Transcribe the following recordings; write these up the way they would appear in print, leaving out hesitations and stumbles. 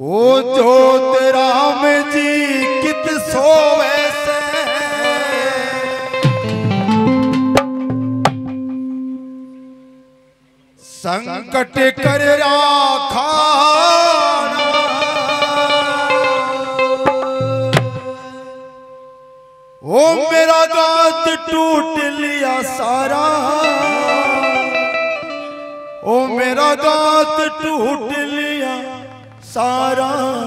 ओ जोत राम जी कित सोवे से संकट कर राखा ओ मेरा गात टूट लिया सारा ओ मेरा गात टूट लिया सारा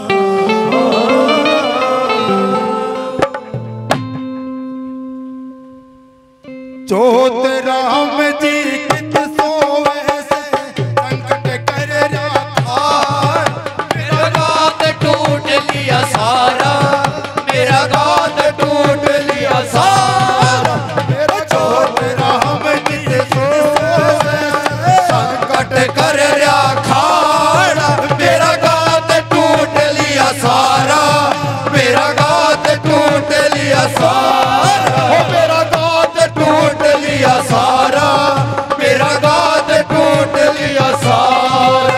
जोत राम जी कित सोवे से संकट कर राखा मेरा गात टूट लिया सारा मेरा गात टूट लिया सारा मेरा जोत राम जी कित सोवे से संकट कर राखा मेरा गात टूट लिया सारा मेरा गात टूट लिया सारा मेरा गात टूट लिया सारा मेरा गात टूट लिया सारा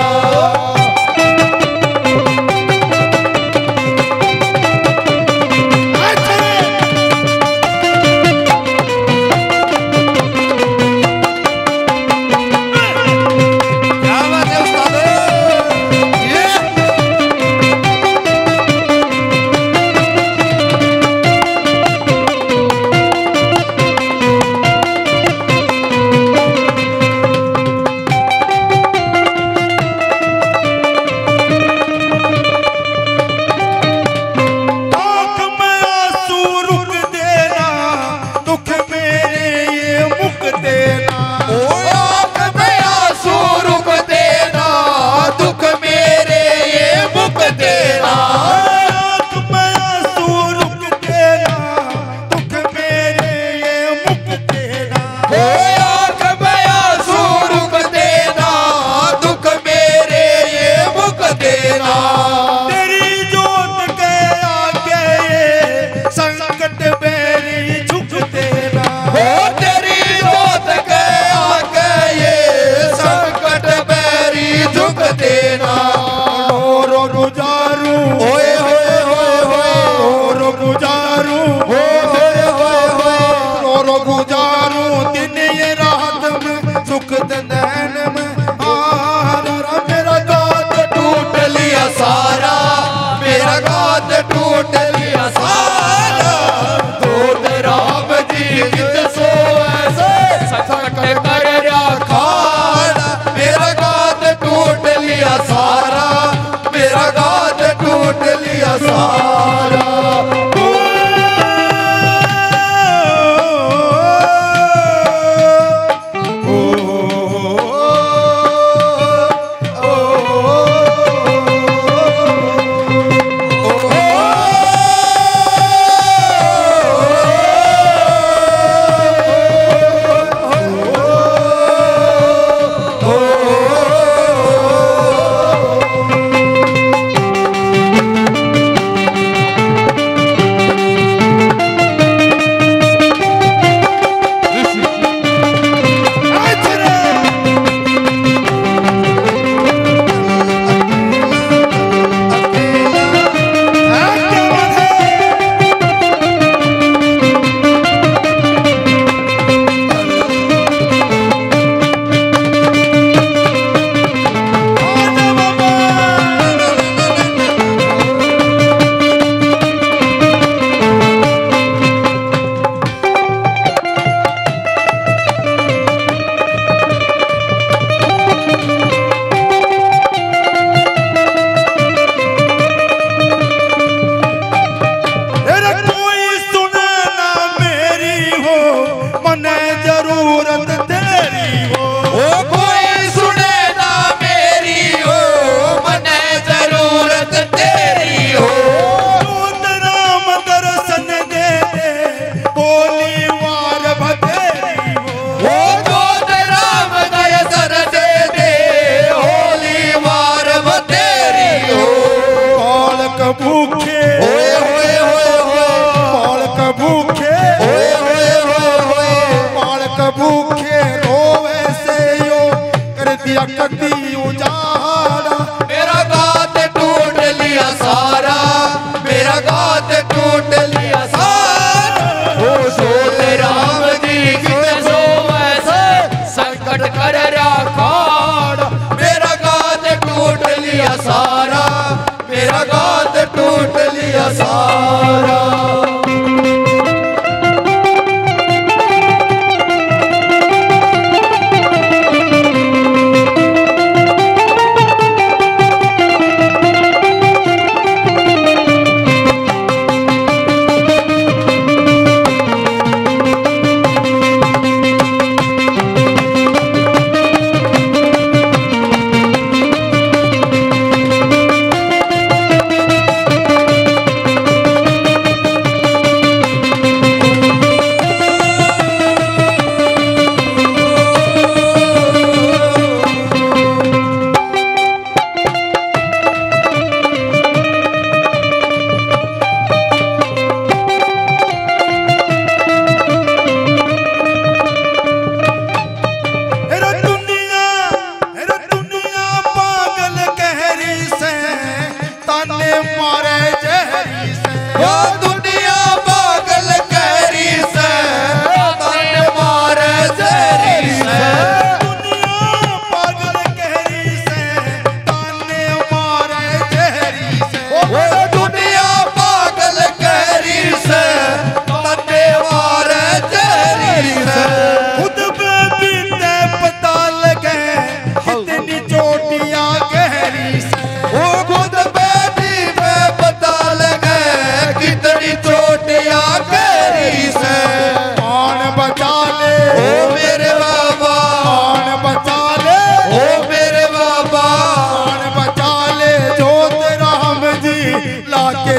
दिया कदी उजाड़ा मेरा गात टूट लिया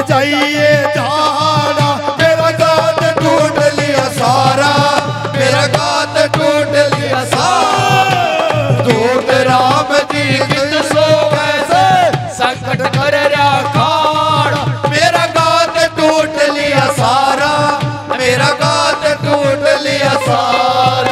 जाइए झाड़ा, मेरा गात टूट लिया सारा, मेरा गात टूट लिया सारा। दूत राम जी कित सोवे से संकट कर रहा खाड़ा, मेरा गात टूट लिया सारा, मेरा गात टूट लिया सारा।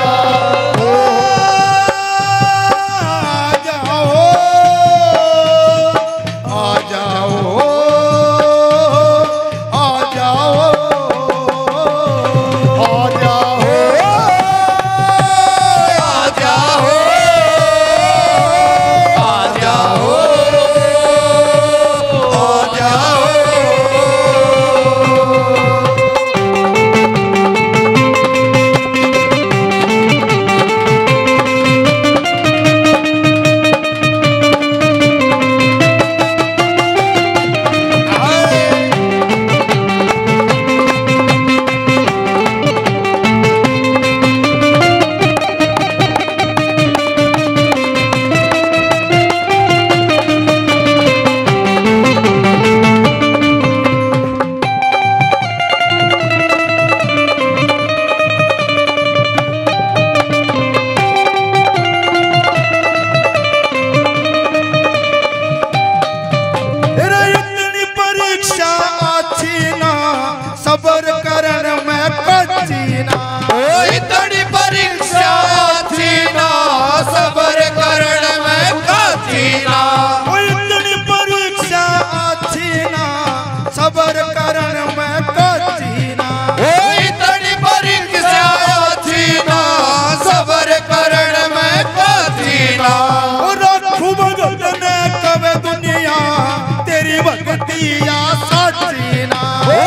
सबर करण में कचीना, इतनी परीक्षा थी ना, सबर करण में कचीना, इतनी परीक्षा थी ना, सबर करण में कचीना, इतनी परीक्षा थी ना, सबर करण में कचीना। रखू भगत ने कवे दुनिया तेरी भक्तिया सचीना,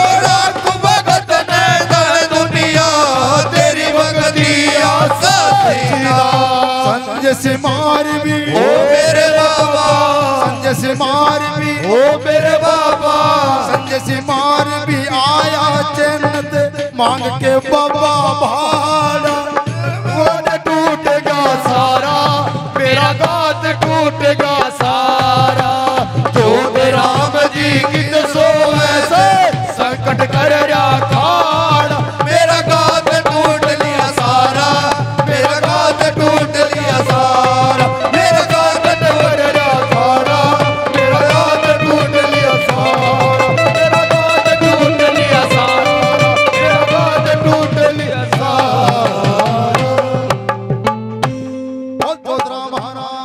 संजय से मार भी ओ मेरे बाबा, संजय से मार भी ओ मेरे बाबा, संजय से मार भी आया जन्नत मांग के बाबा भाड़ा। वो न टूटेगा सारा, मेरा गात टूटेगा सारा। दूत राम जी कित सोवे से संकट कर रहा खाड़ा, मेरा गात टूट लिया सारा, मेरा गात टूट लिया सारा, मेरा गात टूट रहा खाड़ा, मेरा गात टूट लिया सारा, मेरा गात टूट लिया सारा, मेरा गात टूट लिया सारा। बहुत बहुत राम महाराज।